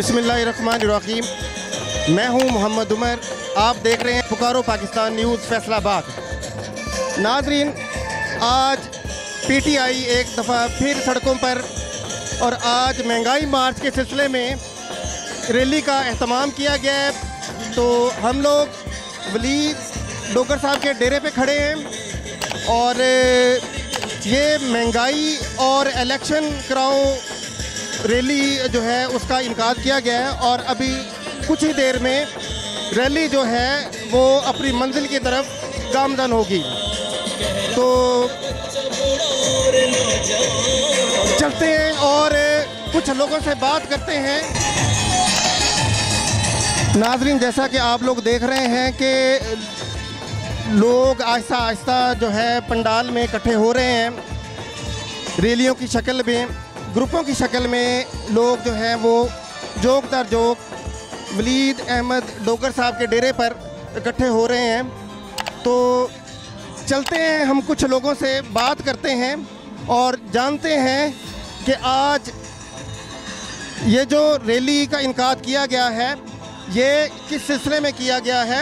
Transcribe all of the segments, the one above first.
बिस्मिल्लाहिर्रहमानिर्रहीम। मैं हूं मोहम्मद उमर। आप देख रहे हैं पुकारो पाकिस्तान न्यूज़ फैसलाबाद। नाज़रीन, आज पीटीआई एक दफ़ा फिर सड़कों पर और आज महंगाई मार्च के सिलसिले में रैली का एहतमाम किया गया है। तो हम लोग वलीद डोगर साहब के डेरे पे खड़े हैं और ये महंगाई और इलेक्शन कराओ रैली जो है उसका इनकाद किया गया है और अभी कुछ ही देर में रैली जो है वो अपनी मंजिल की तरफ गामज़न होगी। तो चलते हैं और कुछ लोगों से बात करते हैं। नाज़रीन, जैसा कि आप लोग देख रहे हैं कि लोग आहिस्ता आहिस्ता जो है पंडाल में इकट्ठे हो रहे हैं। रैलियों की शक्ल में, ग्रुपों की शक्ल में लोग जो हैं वो जोक दर जोक वलीद अहमद डोगर साहब के डेरे पर इकट्ठे हो रहे हैं। तो चलते हैं, हम कुछ लोगों से बात करते हैं और जानते हैं कि आज ये जो रैली का इनकाद किया गया है ये किस सिलसिले में किया गया है।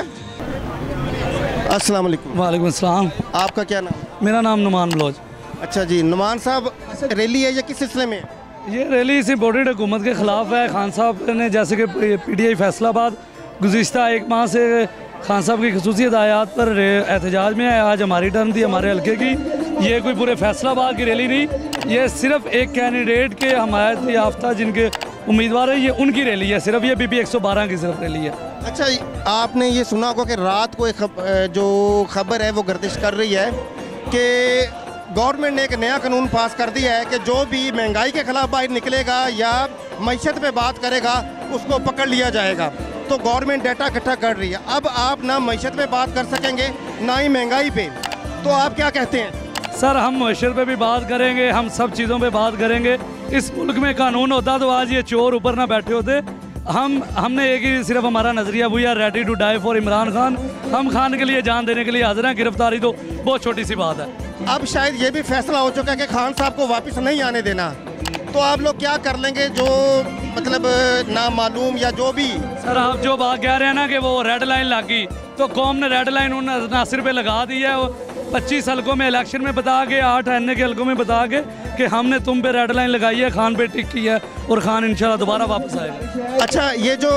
अस्सलाम वालेकुम। वालेकुम अस्सलाम। आपका क्या नाम? मेरा नाम नुमान बलोच। अच्छा जी, नुमान साहब, रैली है ये किस सिलसिले में? ये रैली इस इम्पोर्टेड हुकूमत के ख़िलाफ़ है। खान साहब ने जैसे कि पीटीआई फैसलाबाद गुज़िश्ता एक माह से खान साहब की खसूसी हिदायत पर एहतजाज में है। आज हमारी टर्न थी हमारे हल्के की। ये कोई पूरे फैसलाबाद की रैली नहीं, ये सिर्फ एक कैंडिडेट के हमायत याफ्ता जिनके उम्मीदवार है, ये उनकी रैली है। सिर्फ ये बीपी 112 की सिर्फ रैली है। अच्छा, आपने ये सुना होगा कि रात को एक जो खबर है वो गर्दिश कर रही है कि गवर्नमेंट ने एक नया कानून पास कर दिया है कि जो भी महंगाई के खिलाफ बाहर निकलेगा या मईशत पे बात करेगा उसको पकड़ लिया जाएगा। तो गवर्नमेंट डाटा इकट्ठा कर रही है। अब आप ना मईशत पे बात कर सकेंगे ना ही महंगाई पे, तो आप क्या कहते हैं? सर, हम मशर पे भी बात करेंगे, हम सब चीज़ों पे बात करेंगे। इस मुल्क में कानून होता तो आज ये चोर ऊपर ना बैठे होते। हमने एक ही सिर्फ हमारा नज़रिया we are ready to die for Imran Khan. हम खान के लिए जान देने के लिए हाजिर हैं। गिरफ्तारी तो बहुत छोटी सी बात है। अब शायद ये भी फैसला हो चुका है कि खान साहब को वापस नहीं आने देना। तो आप लोग क्या कर लेंगे जो मतलब नामालूम या जो भी? सर, आप जो बात कह रहे हैं ना कि वो रेड लाइन लगी, तो कौम ने रेड लाइन उन नासिर पे लगा दी है। 25 हल्कों में इलेक्शन में बता के, 8 एनए के हल्कों में बता के कि हमने तुम पे रेड लाइन लगाई है, खान पे टिक की है और खान इंशाल्लाह दोबारा वापस आएगा। अच्छा, ये जो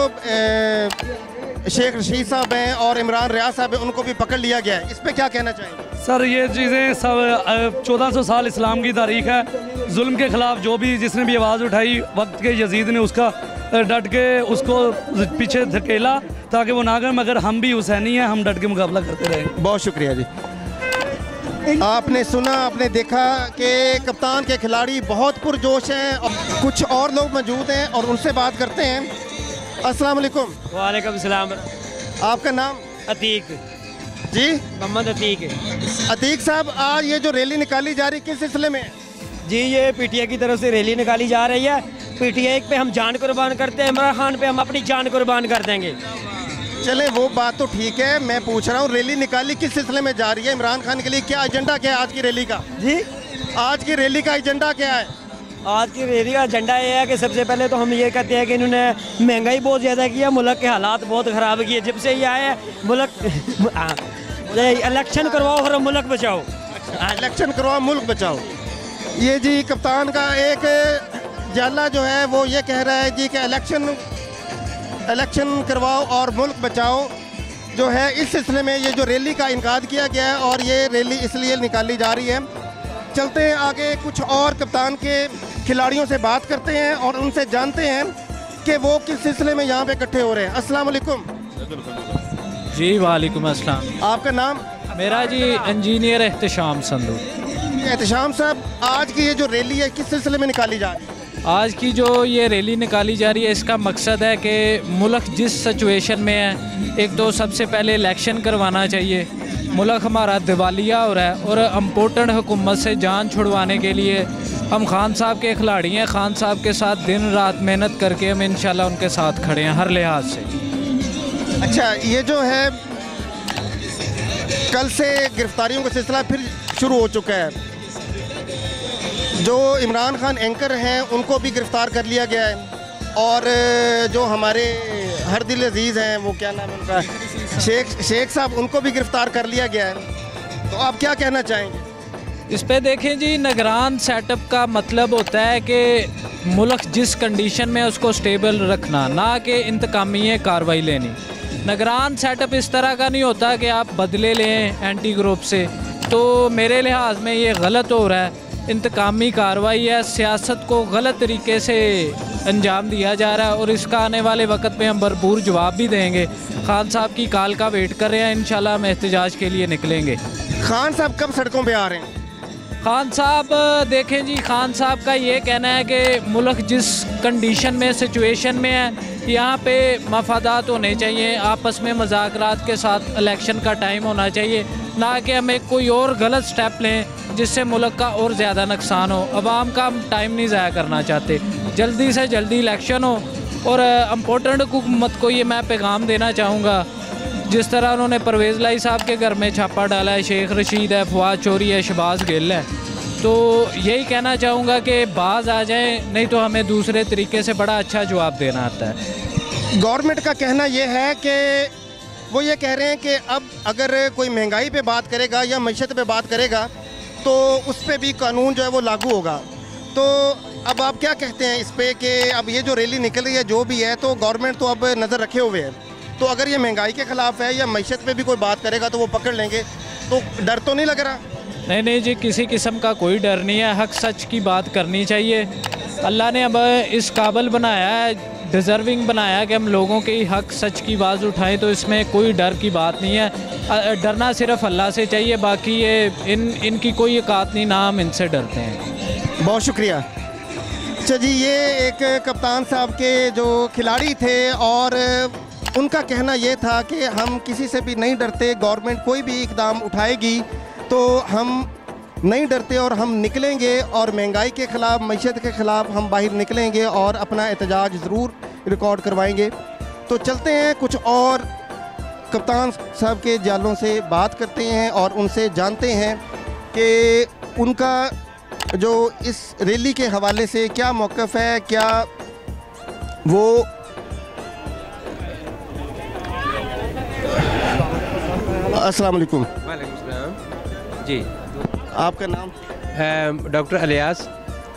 शेख रशीद साहब हैं और इमरान रियाज साहब हैं उनको भी पकड़ लिया गया है, इस पे क्या कहना चाहेंगे? सर, ये चीज़ें सब 1400 साल इस्लाम की तारीख है। जुल्म के ख़िलाफ़ जो भी जिसने भी आवाज़ उठाई, वक्त के यजीद ने उसका डट के उसको पीछे धकेला ताकि वो ना करें, मगर हम भी हुसैनी हैं, हम डट के मुकाबला करते रहेंगे। बहुत शुक्रिया जी। आपने सुना, आपने देखा कि कप्तान के खिलाड़ी बहुत पुरजोश हैं और कुछ और लोग मौजूद हैं और उनसे बात करते हैं। अस्सलाम वालेकुम। वालेकुम सलाम। आपका नाम? अतीक जी, मोहम्मद अतीक। अतीक साहब, आज ये जो रैली निकाली जा रही किस सिलसिले में? जी, ये पीटीआई की तरफ से रैली निकाली जा रही है। पीटीआई पे हम जान कुर्बान करते हैं, इमरान खान पे हम अपनी जान कुर्बान कर देंगे। चले, वो बात तो ठीक है, मैं पूछ रहा हूँ रैली निकाली किस सिलसिले में जा रही है? इमरान खान के लिए क्या एजेंडा क्या है आज की रैली का? जी, आज की रैली का एजेंडा क्या है? आज की रैली का एजेंडा ये है कि सबसे पहले तो हम ये कहते हैं कि इन्होंने महंगाई बहुत ज़्यादा की है, मुल्क के हालात बहुत ख़राब किए। जब से ये आए हैं मुल्क इलेक्शन करवाओ और मुल्क बचाओ। इलेक्शन करवाओ मुल्क बचाओ। ये जी कप्तान का एक जाला जो है वो ये कह रहा है जी कि इलेक्शन करवाओ और मुल्क बचाओ जो है, इस सिलसिले में ये जो रैली का इनकाद किया गया है और ये रैली इसलिए निकाली जा रही है। चलते हैं आगे, कुछ और कप्तान के खिलाड़ियों से बात करते हैं और उनसे जानते हैं कि वो किस सिलसिले में यहाँ पे इकट्ठे हो रहे हैं। अस्सलाम वालेकुम। जी वालेकुम अस्सलाम। आपका नाम? मेरा जी इंजीनियर एहतशाम संधू। एहतशाम साहब, आज की ये जो रैली है किस सिलसिले में निकाली जा रही है? आज की जो ये रैली निकाली जा रही है इसका मकसद है कि मुल्क जिस सिचुएशन में है, एक तो सबसे पहले इलेक्शन करवाना चाहिए। मुल्क हमारा दिवालिया हो रहा है और इम्पोर्टेंट हुकूमत से जान छुड़वाने के लिए हम खान साहब के खिलाड़ी हैं। खान साहब के साथ दिन रात मेहनत करके हम इंशाल्लाह उनके साथ खड़े हैं हर लिहाज से। अच्छा, ये जो है कल से गिरफ्तारियों का सिलसिला फिर शुरू हो चुका है। जो इमरान खान एंकर हैं उनको भी गिरफ़्तार कर लिया गया है। और जो हमारे हर दिल अजीज़ हैं, वो क्या नाम है उनका, शेख साहब, उनको भी गिरफ्तार कर लिया गया है। तो आप क्या कहना चाहेंगे इस पे? देखें जी, निगरान सेटअप का मतलब होता है कि मुल्क जिस कंडीशन में उसको स्टेबल रखना, ना कि इंतकामी कार्रवाई लेनी। निगरान सेटअप इस तरह का नहीं होता कि आप बदले लें एंटी ग्रुप से। तो मेरे लिहाज में ये गलत हो रहा है। इंतकामी कार्रवाई है, सियासत को गलत तरीके से अंजाम दिया जा रहा है और इसका आने वाले वक्त में हम भरपूर जवाब भी देंगे। खान साहब की कॉल का वेट कर रहे हैं, इंशाल्लाह हम एहतजाज के लिए निकलेंगे। खान साहब कब सड़कों पे आ रहे हैं? खान साहब, देखें जी, खान साहब का ये कहना है कि मुल्क जिस कंडीशन में, सिचुएशन में है, यहाँ पे मफादात होने चाहिए, आपस में मुज़ाकरात के साथ इलेक्शन का टाइम होना चाहिए, ना कि हम एक कोई और गलत स्टेप लें जिससे मुल्क का और ज़्यादा नुकसान हो। अवाम का हम टाइम नहीं ज़ाया करना चाहते, जल्दी से जल्दी इलेक्शन हो। और इम्पोर्टेंट हुकूमत को ये मैं पैगाम देना चाहूँगा, जिस तरह उन्होंने परवेज़ लाई साहब के घर में छापा डाला है, शेख रशीद है, फवाद चौरी है, शहबाज गिल है, तो यही कहना चाहूँगा कि बाज आ जाएं, नहीं तो हमें दूसरे तरीके से बड़ा अच्छा जवाब देना आता है। गवर्नमेंट का कहना यह है कि वो ये कह रहे हैं कि अब अगर कोई महंगाई पे बात करेगा या मईशत पे बात करेगा तो उस पर भी कानून जो है वो लागू होगा। तो अब आप क्या कहते हैं इस पे कि अब ये जो रैली निकल रही है जो भी है, तो गवर्नमेंट तो अब नज़र रखे हुए है, तो अगर ये महंगाई के ख़िलाफ़ है या मईशत पे भी कोई बात करेगा तो वो पकड़ लेंगे, तो डर तो नहीं लग रहा? नहीं जी, किसी किस्म का कोई डर नहीं है। हक सच की बात करनी चाहिए। अल्लाह ने अब इस काबिल बनाया है, डिज़र्विंग बनाया कि हम लोगों के हक सच की आवाज़ उठाएं, तो इसमें कोई डर की बात नहीं है। डरना सिर्फ अल्लाह से चाहिए, बाकी ये इनकी कोई औकात नहीं, ना हम इनसे डरते हैं। बहुत शुक्रिया। अच्छा जी, ये एक कप्तान साहब के जो खिलाड़ी थे और उनका कहना ये था कि हम किसी से भी नहीं डरते, गवर्नमेंट कोई भी इकदाम उठाएगी तो हम नहीं डरते और हम निकलेंगे और महंगाई के ख़िलाफ़, मईशत के ख़िलाफ़ हम बाहर निकलेंगे और अपना एहतजाज ज़रूर रिकॉर्ड करवाएंगे। तो चलते हैं, कुछ और कप्तान साहब के जालों से बात करते हैं और उनसे जानते हैं कि उनका जो इस रैली के हवाले से क्या मौक़िफ़ है, क्या वो अस्सलाम वालेकुम। वालेकुम सलाम जी। आपका नाम? डॉक्टर अलियास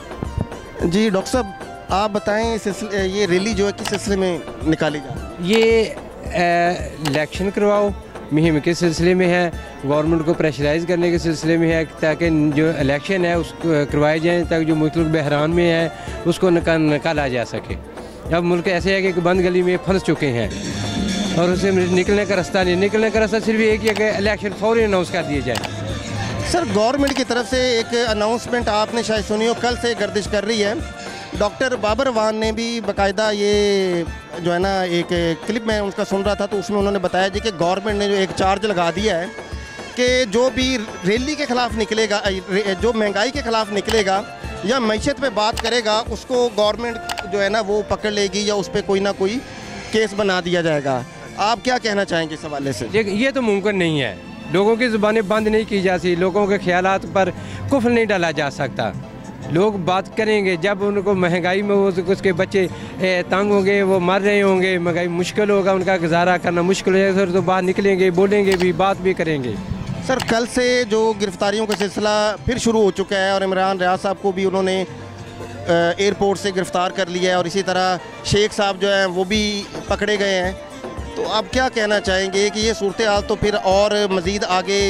जी। डॉक्टर साहब, आप बताएं ये रैली जो है किस सिलसिले में निकाली जा रही है? ये इलेक्शन करवाओ मुहिम के सिलसिले में है, गवर्नमेंट को प्रेशराइज़ करने के सिलसिले में है, ताकि जो इलेक्शन है उसको करवाए जाएँ, ताकि जो मुल्क बहरान में है उसको निकाला जा सके। अब मुल्क ऐसे है कि बंद गली में फंस चुके हैं और उसे निकलने का रास्ता नहीं, निकलने का रास्ता सिर्फ एक ही है कि इलेक्शन फौरी अनाउंस कर दिए जाए। सर, गवर्नमेंट की तरफ से एक अनाउंसमेंट आपने शायद सुनी हो, कल से गर्दिश कर रही है। डॉक्टर बाबर वान ने भी बाकायदा ये जो है ना, एक क्लिप में उनका सुन रहा था, तो उसमें उन्होंने बताया जी कि गवर्नमेंट ने जो एक चार्ज लगा दिया है कि जो भी रैली के ख़िलाफ़ निकलेगा, जो महंगाई के ख़िलाफ़ निकलेगा या मईशत पे बात करेगा, उसको गवर्नमेंट जो है ना वो पकड़ लेगी या उस पर कोई ना कोई केस बना दिया जाएगा। आप क्या कहना चाहेंगे इस हवाले से? ये तो मुमकिन नहीं है, लोगों की ज़ुबानें बंद नहीं की जा सकती, लोगों के ख्यालात पर कुफ्र नहीं डाला जा सकता। लोग बात करेंगे जब उनको महंगाई में उसके बच्चे तंग होंगे, वो मर रहे होंगे, महंगाई मुश्किल होगा, उनका गुजारा करना मुश्किल हो जाएगा, तो बाहर निकलेंगे, बोलेंगे भी, बात भी करेंगे। सर, कल से जो गिरफ्तारियों का सिलसिला फिर शुरू हो चुका है और इमरान रियाज साहब को भी उन्होंने एयरपोर्ट से गिरफ़्तार कर लिया है और इसी तरह शेख साहब जो हैं वो भी पकड़े गए हैं, तो आप क्या कहना चाहेंगे कि ये सूरत हाल तो फिर और मज़ीद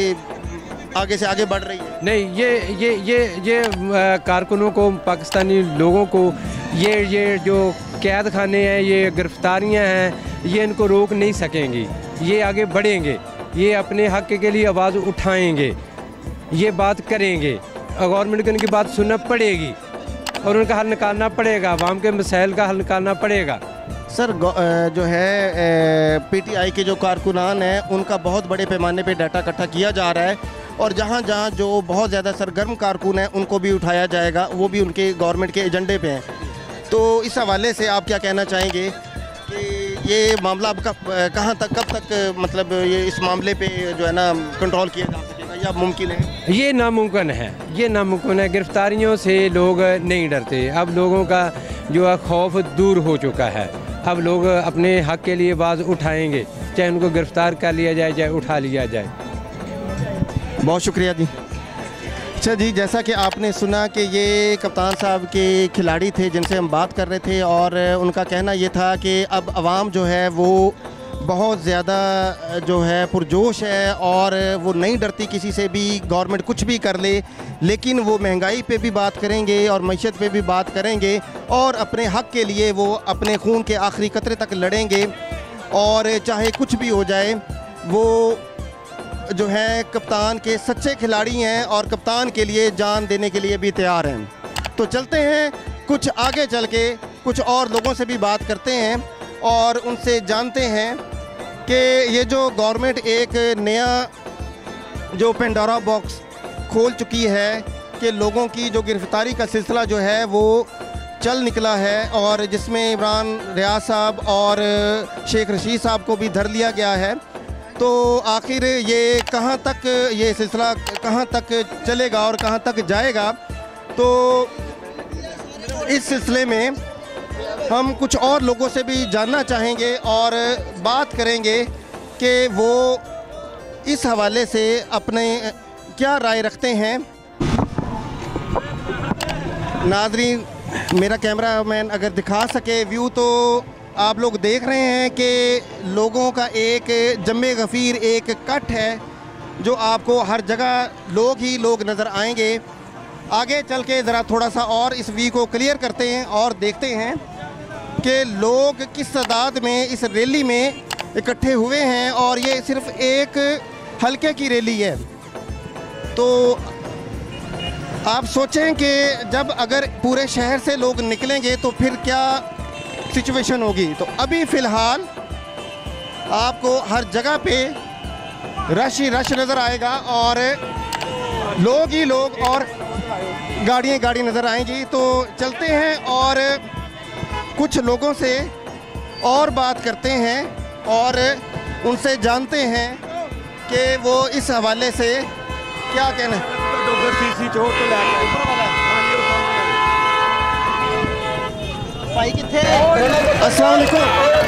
आगे से आगे बढ़ रही है? नहीं, ये कारकुनों को, पाकिस्तानी लोगों को ये जो कैद खाने हैं, ये गिरफ्तारियां हैं, ये इनको रोक नहीं सकेंगी। ये आगे बढ़ेंगे, ये अपने हक़ के लिए आवाज़ उठाएंगे, ये बात करेंगे, गवर्नमेंट को इनकी बात सुनना पड़ेगी और उनका हल निकालना पड़ेगा, आवाम के मसाइल का हल निकालना पड़ेगा। सर, जो है पीटीआई के जो कारकुनान हैं उनका बहुत बड़े पैमाने पे डाटा इकट्ठा किया जा रहा है और जहाँ जहाँ जो बहुत ज़्यादा सरगर्म कारकुन हैं उनको भी उठाया जाएगा, वो भी उनके गवर्नमेंट के एजेंडे पे हैं। तो इस हवाले से आप क्या कहना चाहेंगे कि ये मामला अब कहाँ तक, कब तक मतलब ये इस मामले पे जो है ना कंट्रोल किया जा सकेगा या मुमकिन है? ये नामुमकिन है, ये नामुमकिन है। गिरफ्तारियों से लोग नहीं डरते। अब लोगों का जो है खौफ दूर हो चुका है। अब लोग अपने हक के लिए आवाज़ उठाएंगे, चाहे उनको गिरफ्तार कर लिया जाए चाहे उठा लिया जाए। बहुत शुक्रिया जी। अच्छा जी, जैसा कि आपने सुना कि ये कप्तान साहब के खिलाड़ी थे जिनसे हम बात कर रहे थे, और उनका कहना ये था कि अब आवाम जो है वो बहुत ज़्यादा जो है पुरजोश है और वो नहीं डरती किसी से भी, गवर्नमेंट कुछ भी कर ले, लेकिन वो महंगाई पे भी बात करेंगे और मईशत पे भी बात करेंगे और अपने हक़ के लिए वो अपने खून के आखिरी कतरे तक लड़ेंगे, और चाहे कुछ भी हो जाए वो जो है कप्तान के सच्चे खिलाड़ी हैं और कप्तान के लिए जान देने के लिए भी तैयार हैं। तो चलते हैं, कुछ आगे चल के कुछ और लोगों से भी बात करते हैं और उनसे जानते हैं कि ये जो गवर्नमेंट एक नया जो पेंडोरा बॉक्स खोल चुकी है कि लोगों की जो गिरफ्तारी का सिलसिला जो है वो चल निकला है, और जिसमें इमरान रियाज साहब और शेख रशीद साहब को भी धर लिया गया है। तो आखिर ये कहाँ तक, ये सिलसिला कहाँ तक चलेगा और कहाँ तक जाएगा, तो इस सिलसिले में हम कुछ और लोगों से भी जानना चाहेंगे और बात करेंगे कि वो इस हवाले से अपने क्या राय रखते हैं। नाज़रीन, मेरा कैमरा मैन अगर दिखा सके व्यू, तो आप लोग देख रहे हैं कि लोगों का एक जम्मे गफ़ीर एक कट है जो आपको हर जगह लोग ही लोग नज़र आएंगे। आगे चल के ज़रा थोड़ा सा और इस वी को क्लियर करते हैं और देखते हैं कि लोग किस तादाद में इस रैली में इकट्ठे हुए हैं, और ये सिर्फ़ एक हल्के की रैली है। तो आप सोचें कि जब अगर पूरे शहर से लोग निकलेंगे तो फिर क्या सिचुएशन होगी। तो अभी फ़िलहाल आपको हर जगह पे रश ही रश नज़र आएगा और लोग ही लोग और गाड़ियाँ गाड़ी नज़र आएंगी। तो चलते हैं और कुछ लोगों से और बात करते हैं और उनसे जानते हैं कि वो इस हवाले से क्या कहना है। अस्सलाम वालेकुम।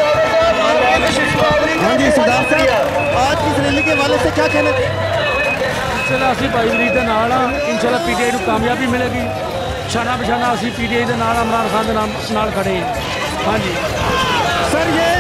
हाँ जी सरदार साहब, आज की इस रैली के हवाले से क्या कहना है? इंशाल्लाह असी भाई वलीद के नाल इंशाल्लाह पीटीआई को कामयाबी मिलेगी। शाना बशाना असी पीटीआई के नाल इमरान खान के नाल खड़े हैं। हाँ जी सर, ये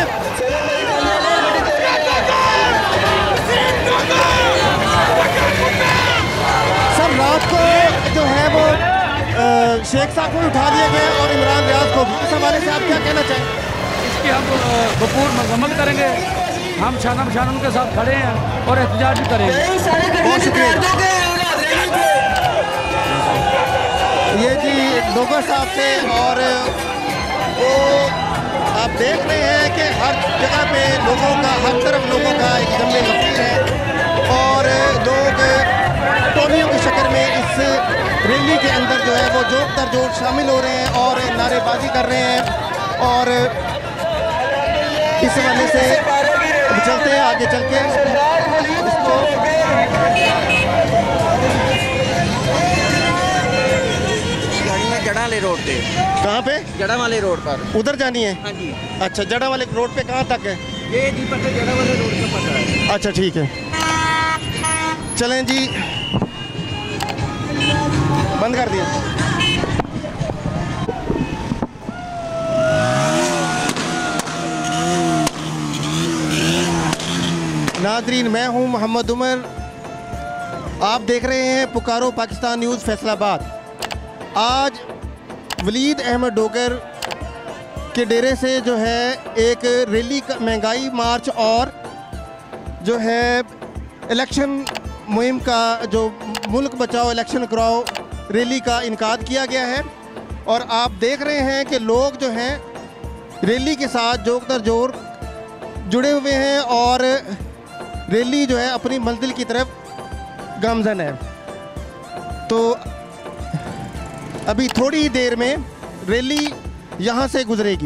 सर रात को जो है वो शेख साहब को उठा दिया गया और इमरान रियाज को भी, इस हवाले से आप क्या कहना चाहें? इसकी हम भरपूर मजम्मत करेंगे। हम शाना बशाना उनके साथ खड़े हैं और एहतजाज भी करेंगे। बहुत शुक्रिया। ये जी डोगर साहब से, और वो आप देख रहे हैं कि हर जगह पे लोगों का, हर तरफ लोगों का एक जम्मे गफीर है और लोग टोलियों की शक्ल में इस रैली के अंदर जो है वो जोर दर जोर शामिल हो रहे हैं और नारेबाजी कर रहे हैं। और इस वजह से चलते हैं आगे चल के इसको जड़ा वाले रोड पे। कहाँ पे? जड़ा वाले रोड पर। उधर जानी है? हाँ जी। अच्छा, जड़ा वाले रोड पे कहाँ तक है? ये जी पता जड़ा वाले रोड का पता है। अच्छा ठीक है, चलें जी, बंद कर दिया। नाज़रीन, मैं हूं मोहम्मद उमर, आप देख रहे हैं पुकारो पाकिस्तान न्यूज़ फैसलाबाद। आज वलीद अहमद डोगर के डेरे से जो है एक रैली का महंगाई मार्च और जो है इलेक्शन मुहिम का, जो मुल्क बचाओ इलेक्शन कराओ रैली का इनकाद किया गया है। और आप देख रहे हैं कि लोग जो हैं रैली के साथ जोर दर जोर जुड़े हुए हैं और रैली जो है अपनी मंजिल की तरफ गामजन है। तो अभी थोड़ी ही देर में रैली यहाँ से गुजरेगी।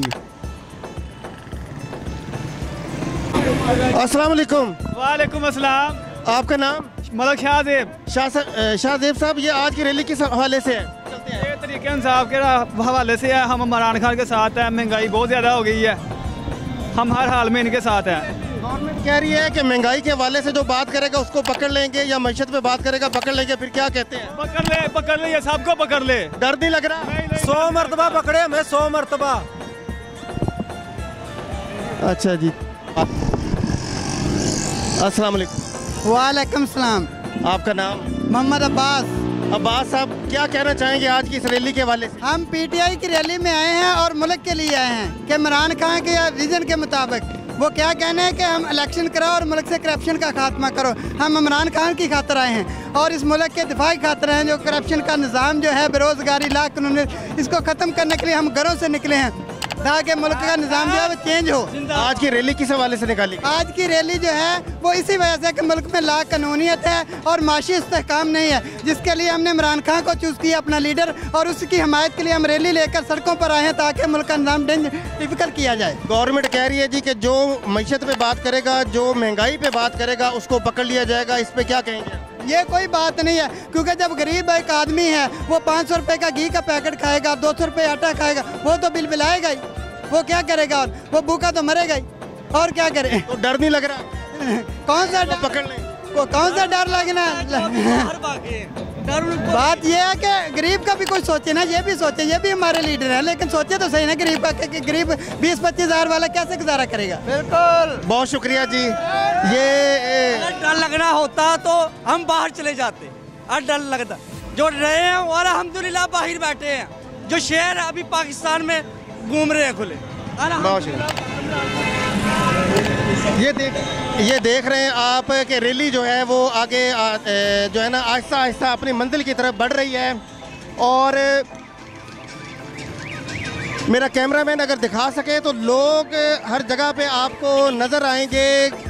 अस्सलाम वालेकुम। वालेकुम अस्सलाम। आपका नाम? मलक शाहजेब। शाहजेब साहब, ये आज की रैली किस हवाले से है? ये तरीके इंसाफ के हवाले से है। हम इमरान खान के साथ हैं। महंगाई बहुत ज़्यादा हो गई है, हम हर हाल में इनके साथ हैं। गवर्नमेंट कह रही है कि महंगाई के हवाले से जो बात करेगा उसको पकड़ लेंगे, या मईशत पे बात करेगा पकड़ लेंगे, फिर क्या कहते हैं? पकड़ ले, ये सबको पकड़ ले। डर नहीं लग रहा? 100 मरतबा पकड़े हमें, 100 मरतबा। अच्छा जी, अस्सलाम वालेकुम। वालेकुम सलाम। आपका नाम? मोहम्मद अब्बास। अब्बास साहब, क्या कहना चाहेंगे आज की इस रैली के हवाले से? हम पीटीआई की रैली में आए हैं और मुल्क के लिए आए हैं कि इमरान खान के विजन के मुताबिक वो क्या कहने हैं कि हम इलेक्शन कराओ और मुल्क से करप्शन का खात्मा करो। हम इमरान खान की खातिर आए हैं और इस मुल्क के दिफा की खातिर हैं। जो करप्शन का निज़ाम जो है, बेरोज़गारी, लाकानूनी, इसको ख़त्म करने के लिए हम घरों से निकले हैं ताकि मुल्क का निज़ाम जो है वो चेंज हो। आज की रैली किस हवाले से निकाली? आज की रैली जो है वो इसी वजह से कि मुल्क में लाकानूनियत है और माशी इस्तेहकाम नहीं है, जिसके लिए हमने इमरान खान को चूज़ किया अपना लीडर और उसकी हमायत के लिए हम रैली लेकर सड़कों पर आए हैं ताकि मुल्क का निज़ाम डिफिकल्ट किया जाए। गवर्नमेंट कह रही है जी कि जो मईशत पे बात करेगा, जो महंगाई पे बात करेगा, उसको पकड़ लिया जाएगा। इस पे क्या कहेंगे? ये कोई बात नहीं है, क्योंकि जब गरीब एक आदमी है वो 500 रुपये का घी का पैकेट खाएगा, 200 रुपये आटा खाएगा, वो तो बिल बिलाएगा ही। वो क्या करेगा? और वो भूखा तो मरेगा ही, और क्या करे? तो डर नहीं लग रहा? कौन सा डर? पकड़ ले, वो कौन सा डर लगना? बात ये है कि गरीब का भी कोई सोचे ना, ये भी सोचे, ये भी हमारे लीडर हैं, लेकिन सोचे तो सही ना गरीब का, कि गरीब 20-25 हज़ार वाला कैसे गुजारा करेगा। बिल्कुल, बहुत शुक्रिया जी। ये डर लगना होता तो हम बाहर चले जाते, और डर लगता जो रहे हैं और अल्हम्दुलिल्लाह बाहर बैठे हैं। जो शहर अभी पाकिस्तान में घूम रहे हैं खुले। ये देख रहे हैं आप कि रैली जो है वो आगे जो है ना आहिस्ता आहिस्ता अपनी मंजिल की तरफ बढ़ रही है। और मेरा कैमरामैन अगर दिखा सके तो लोग हर जगह पे आपको नज़र आएंगे।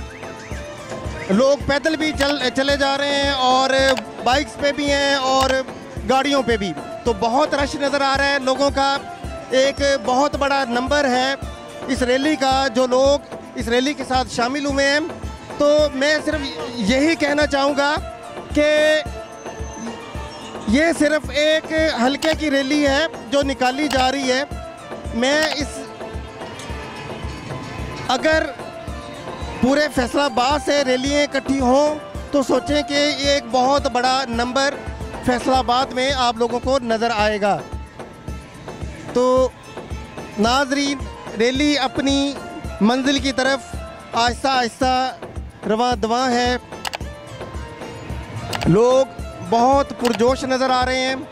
लोग पैदल भी चले जा रहे हैं और बाइक्स पे भी हैं और गाड़ियों पे भी, तो बहुत रश नज़र आ रहा है। लोगों का एक बहुत बड़ा नंबर है इस रैली का, जो लोग इस रैली के साथ शामिल हुए हैं। तो मैं सिर्फ यही कहना चाहूँगा कि ये सिर्फ एक हल्के की रैली है जो निकाली जा रही है। अगर पूरे फैसलाबाद से रैलियाँ इकट्ठी हों तो सोचें कि ये एक बहुत बड़ा नंबर फैसलाबाद में आप लोगों को नज़र आएगा। तो नाजरीन, रैली अपनी मंजिल की तरफ आहिस्ता आहिस्ता रवां दवां है। लोग बहुत पुरजोश नज़र आ रहे हैं।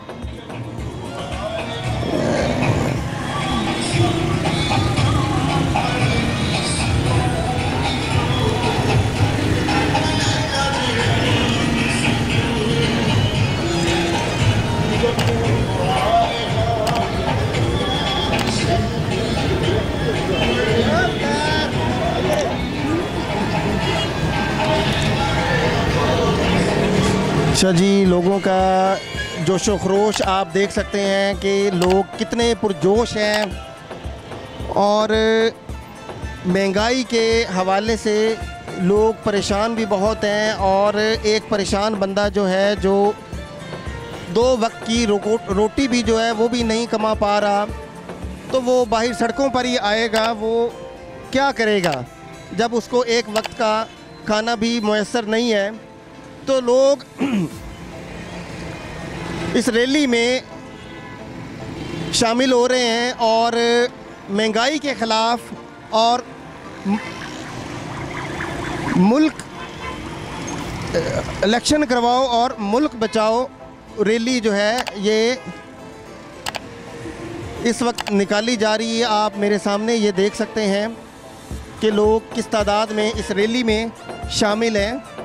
अच्छा जी, लोगों का जोशो खरोश आप देख सकते हैं कि लोग कितने पुरजोश हैं। और महंगाई के हवाले से लोग परेशान भी बहुत हैं। और एक परेशान बंदा जो है, जो 2 वक्त की रोटी भी जो है वो भी नहीं कमा पा रहा, तो वो बाहर सड़कों पर ही आएगा। वो क्या करेगा जब उसको एक वक्त का खाना भी मुयस्सर नहीं है। तो लोग इस रैली में शामिल हो रहे हैं और महंगाई के ख़िलाफ़ और मुल्क इलेक्शन करवाओ और मुल्क बचाओ रैली जो है ये इस वक्त निकाली जा रही है। आप मेरे सामने ये देख सकते हैं कि लोग किस तादाद में इस रैली में शामिल हैं।